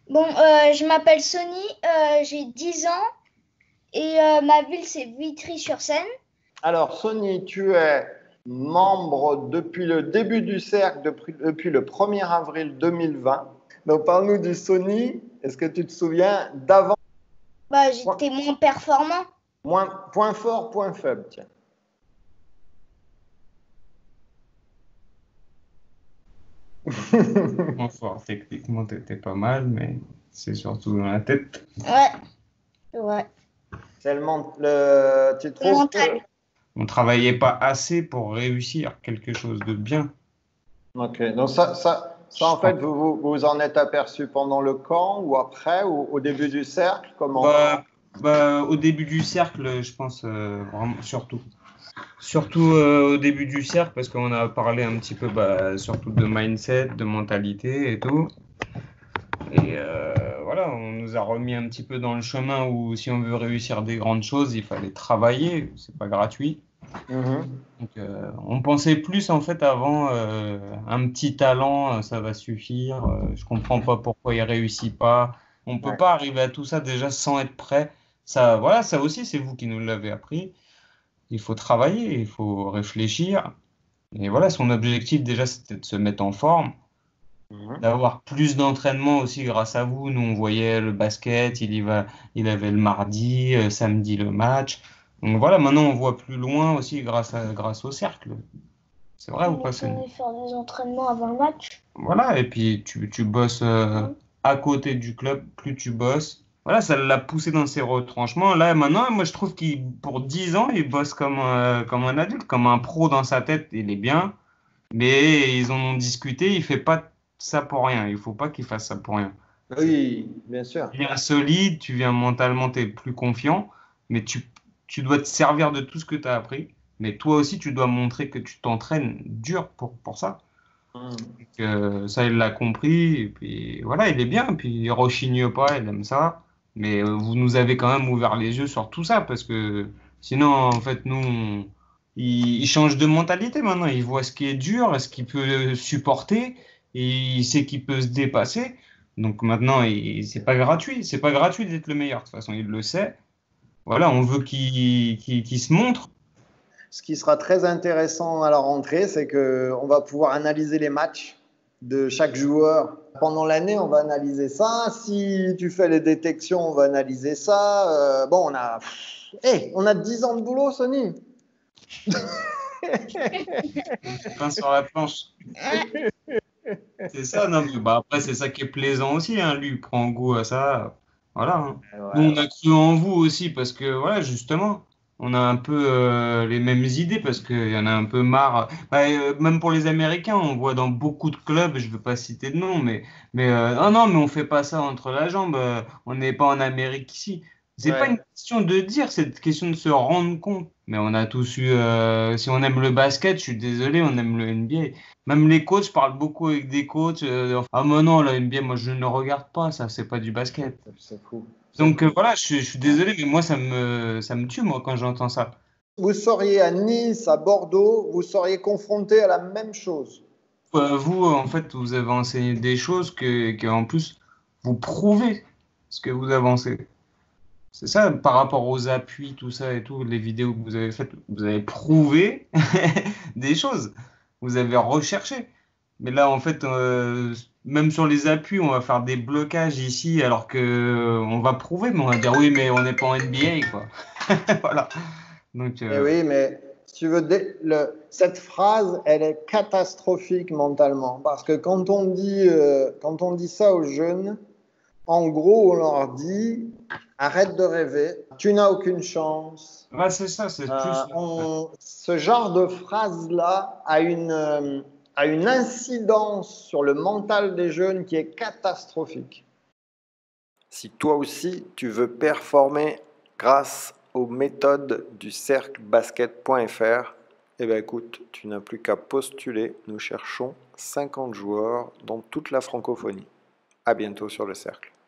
Bon, je m'appelle Sony, j'ai 10 ans et ma ville c'est Vitry-sur-Seine. Alors, Sony, tu es membre depuis le début du cercle, depuis le 1er avril 2020. Donc, parle-nous du Sony. Est-ce que tu te souviens d'avant? Bah, Point, j'étais moins performant. point fort, point faible, tiens. Bon, fort, techniquement, t'étais pas mal, mais c'est surtout dans la tête. Ouais, ouais. Tu Le trouves que... mental. On travaillait pas assez pour réussir quelque chose de bien. Ok, donc ça Je en fait, pense. vous en êtes aperçu pendant le camp ou après ou au début du cercle? Comment? Au début du cercle, je pense vraiment surtout. Surtout au début du cercle, parce qu'on a parlé un petit peu surtout de mindset, de mentalité et tout. Et voilà, on nous a remis un petit peu dans le chemin où si on veut réussir des grandes choses, il fallait travailler, c'est pas gratuit. Mhm. Donc, on pensait plus en fait avant un petit talent, ça va suffire. Je comprends pas pourquoi il réussit pas. On peut Ouais. pas arriver à tout ça déjà sans être prêt. Ça, voilà, ça aussi c'est vous qui nous l'avez appris. Il faut travailler, il faut réfléchir. Et voilà, son objectif déjà c'était de se mettre en forme, Mhm. d'avoir plus d'entraînement aussi grâce à vous. Nous on voyait le basket, il avait le mardi, samedi le match. Donc voilà, maintenant on voit plus loin aussi grâce au cercle. C'est vrai ou On pas, Sony? retournait faire des entraînements avant le match. Voilà, et puis tu bosses à côté du club, plus tu bosses. Voilà, ça l'a poussé dans ses retranchements. Là, maintenant, moi, je trouve qu'il, pour 10 ans, il bosse comme un adulte, comme un pro dans sa tête. Il est bien, mais ils en ont discuté. Il fait pas ça pour rien. Il faut pas qu'il fasse ça pour rien. Oui, bien sûr. Tu viens solide, tu viens mentalement, tu es plus confiant, mais tu dois te servir de tout ce que tu as appris. Mais toi aussi, tu dois montrer que tu t'entraînes dur pour ça. Mhm. Ça, il l'a compris, et puis voilà, il est bien, puis il rechigne pas, il aime ça. Mais vous nous avez quand même ouvert les yeux sur tout ça, parce que sinon, en fait, il change de mentalité maintenant. Il voit ce qui est dur, ce qu'il peut supporter, et il sait qu'il peut se dépasser. Donc maintenant, c'est pas gratuit, c'est pas gratuit d'être le meilleur, de toute façon, il le sait. Voilà, on veut qu'il se montre. Ce qui sera très intéressant à la rentrée, c'est qu'on va pouvoir analyser les matchs de chaque joueur. Pendant l'année, on va analyser ça. Si tu fais les détections, on va analyser ça. Bon, on a 10 ans de boulot, Sony. Pain sur la planche. C'est ça, non, mais après, c'est ça qui est plaisant aussi, hein. Lui, il prend goût à ça. Voilà, hein. Ouais, Nous, on ouais. a cru en vous aussi parce que, voilà, justement, on a un peu les mêmes idées parce qu'il y en a un peu marre. Même pour les Américains, on voit dans beaucoup de clubs, je ne veux pas citer de nom, non, non, mais on fait pas ça entre la jambe. On n'est pas en Amérique ici. C'est pas une Ouais. question de dire, c'est une question de se rendre compte. Mais on a tous eu, si on aime le basket, je suis désolé, on aime le NBA. Même les coachs, je parle beaucoup avec des coachs. Ah, mais non, la NBA, moi, je ne regarde pas, ça, c'est pas du basket. C'est fou. C'est Donc, fou. voilà, je suis désolé, mais moi, ça me tue, moi, quand j'entends ça. Vous seriez à Nice, à Bordeaux, vous seriez confronté à la même chose. Vous, en fait, vous avez enseigné des choses en plus, vous prouvez ce que vous avancez. C'est ça, par rapport aux appuis, tout ça et tout, les vidéos que vous avez faites, vous avez prouvé des choses. Vous avez recherché. Mais là, en fait, même sur les appuis, on va faire des blocages ici, alors que on va prouver, mais on va dire oui, mais on n'est pas en NBA, quoi. Voilà. Donc, Eh oui, mais si tu veux, cette phrase, elle est catastrophique mentalement. Parce que quand on dit ça aux jeunes, en gros, on leur dit, arrête de rêver, tu n'as aucune chance. ouais, c'est ça, c'est plus. Ce genre de phrase-là a une incidence sur le mental des jeunes qui est catastrophique. Si toi aussi tu veux performer grâce aux méthodes du cerclebasket.fr, eh bien écoute, tu n'as plus qu'à postuler. Nous cherchons 50 joueurs dans toute la francophonie. À bientôt sur le cercle.